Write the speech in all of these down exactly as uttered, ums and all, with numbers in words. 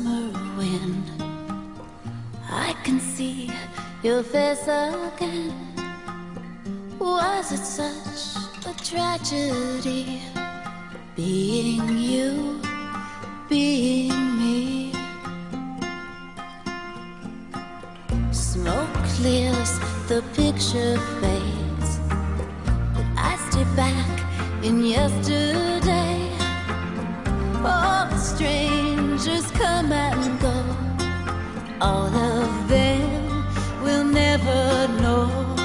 summer wind, I can see your face again. Was it such a tragedy, being you, being me? Smoke clears, the picture fades, but I stay back in yesterday. All the strangers come and go, all of them will never know.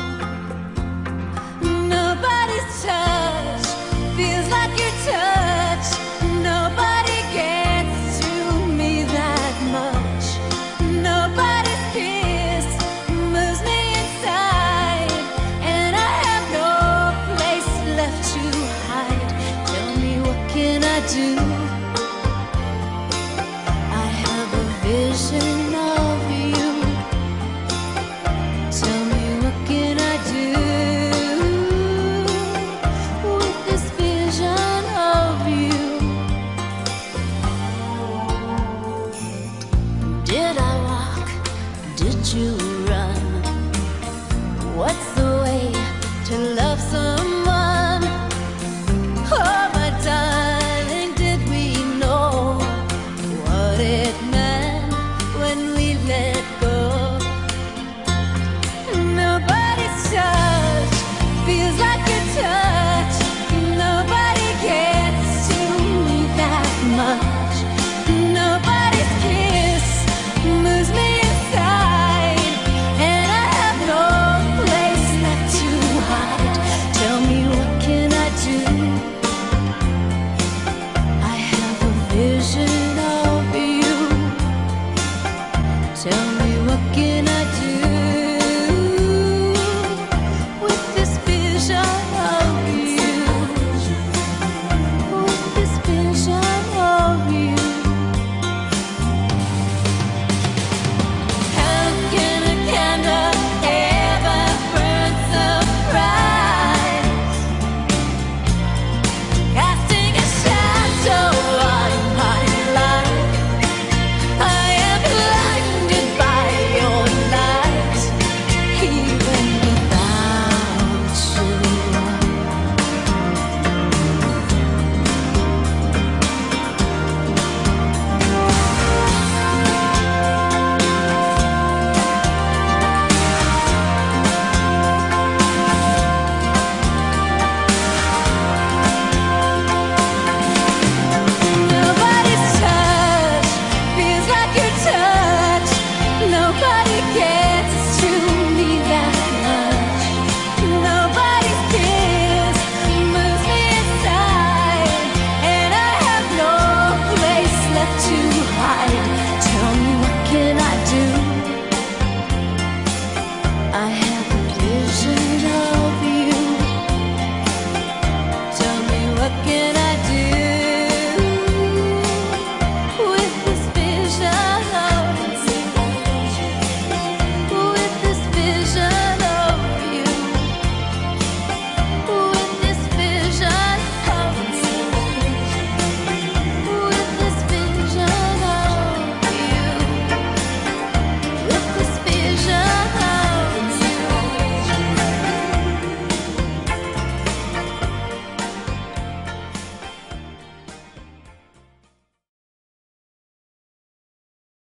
Nobody's touch feels like your touch. Nobody gets to me that much. Nobody's kiss moves me inside, and I have no place left to hide. Tell me, what can I do? I have a vision of you. Tell me, what can I do with this vision of you? Did I walk? Did you run? What's the way to love someone? Oh, my darling, did we know what it meant when we let go? Nobody's touch feels like your touch. Nobody gets to me that much. Nobody's kiss moves me inside, and I have no place left to hide. Tell me, what can I do? I have a vision of you. Tell me,